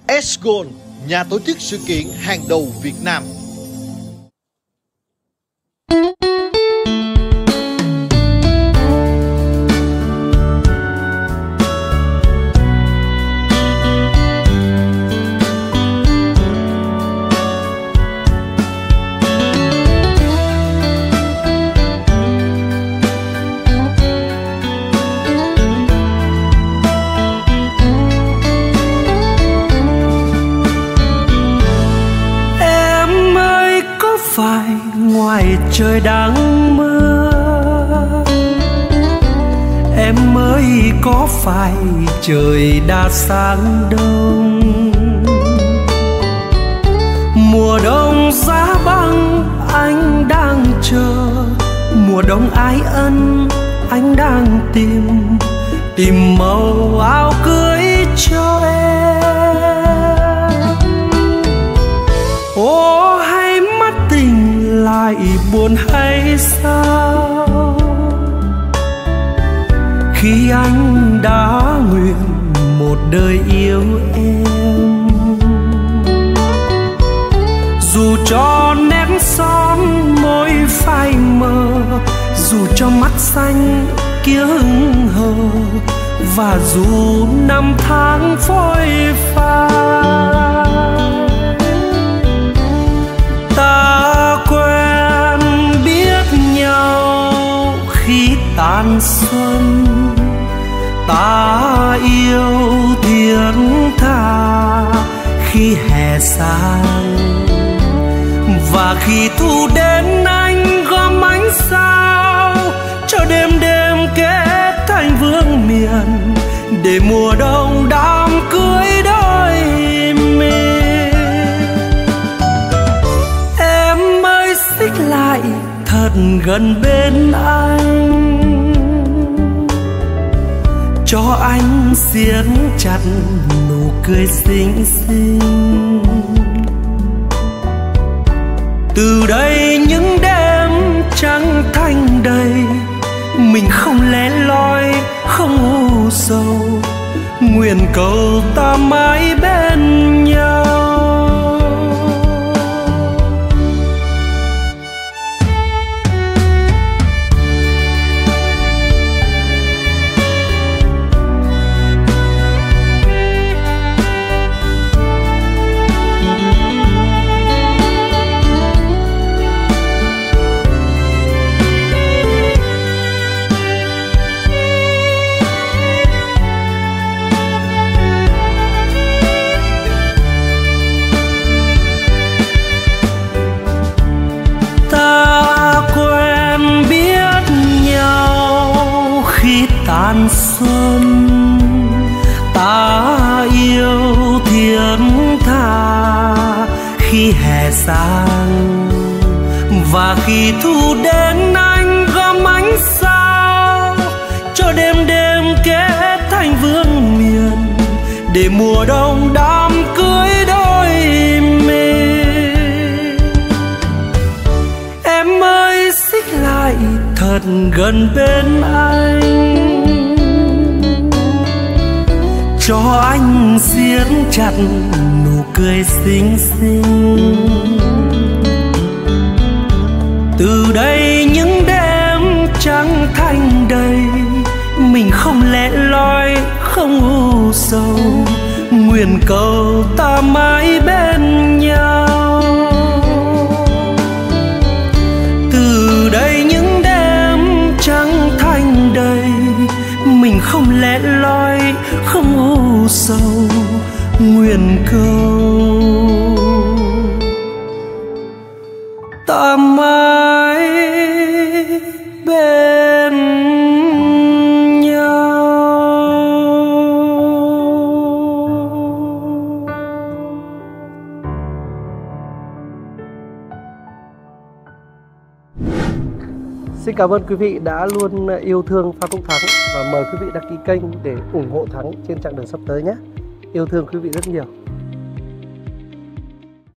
S-Gold, nhà tổ chức sự kiện hàng đầu Việt Nam. Phải ngoài trời đang mưa, em ơi có phải trời đã sáng đông? Mùa đông giá băng anh đang chờ, mùa đông ái ân anh đang tìm màu áo cưới cho em. Ô hay mắt tình lại buồn hay sao, khi anh đã nguyện một đời yêu em. Dù cho nét son môi phai mờ, dù cho mắt xanh kia hững hờ, và dù năm tháng phôi pha, ta quen biết nhau khi tàn xuân, ta yêu thiên tha khi hè sang, và khi thu đến anh gom ánh sao cho đêm đêm kết thành vương miền, để mùa đông đám cưới đôi mình. Em ơi xích lại thật gần bên anh, cho anh siết chặt nụ cười xinh xinh. Từ đây những đêm trăng thanh đầy, mình không lẻ loi không u sầu, nguyện cầu ta mãi bên nhau. Tàn xuân ta yêu thiên tha khi hè sang, và khi thu đến anh gom ánh sao cho đêm đêm kết thành vương miền, để mùa đông đám cưới đôi mình. Em ơi xích lại thật gần bên anh, cho anh siết chặt nụ cười xinh xinh. Từ đây những đêm trăng thanh đầy, mình không lẻ loi không u sầu, nguyện cầu ta mãi bên nhau. Từ đây những đêm trăng thanh đầy, mình không lẻ loi không u sầu, nguyện cầu ta mãi bên nhau. Xin cảm ơn quý vị đã luôn yêu thương Phan Quốc Thắng, và mời quý vị đăng ký kênh để ủng hộ Thắng trên chặng đường sắp tới nhé. Yêu thương quý vị rất nhiều.